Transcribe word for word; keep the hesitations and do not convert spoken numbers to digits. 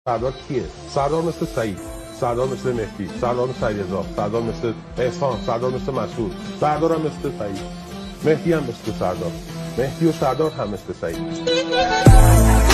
سردار کیه؟ سردار مثل سعید، سردار مثل مهدی، سردار مثل علیرضا، سردار مثل احسان، سردار مثل مسعود، سردار هم مثل سعید، مهدی هم مثل سردار، مهدی و سردار هم مثل سعید.